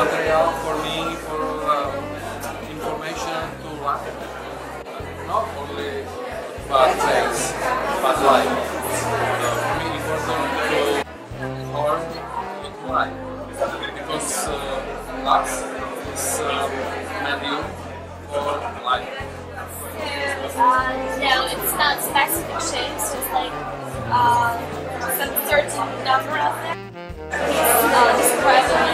material for me for information to life. Not only bad things, but life. For me, important to learn life because art is medium for life. No, it's not specific shapes, just like some certain number of them. Describing